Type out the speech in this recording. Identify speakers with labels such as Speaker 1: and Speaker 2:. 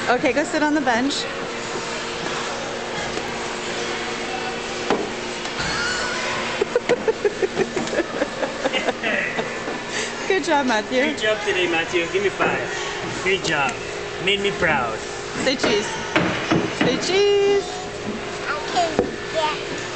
Speaker 1: Okay, go sit on the bench. Good job, Matthew.
Speaker 2: Great job today, Matthew. Give me 5. Great job. Made me proud.
Speaker 1: Say cheese. Say cheese.
Speaker 3: Okay, yeah.